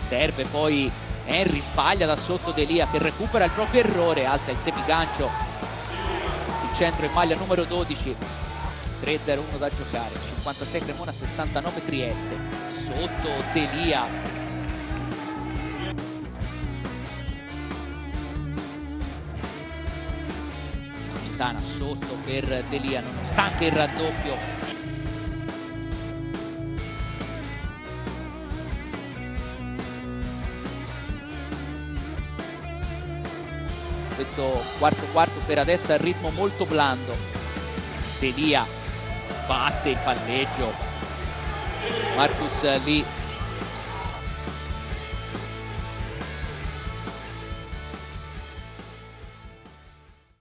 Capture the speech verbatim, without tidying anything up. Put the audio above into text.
serve poi Henry, sbaglia da sotto Delia che recupera il proprio errore, alza il semigancio, il centro in maglia numero dodici, tre zero uno da giocare, cinquantasei Cremona, sessantanove Trieste, sotto Delia, Quintana sotto per Delia, nonostante il raddoppio. Questo quarto quarto per adesso è a ritmo molto blando. Delia batte il palleggio. Marcus Lee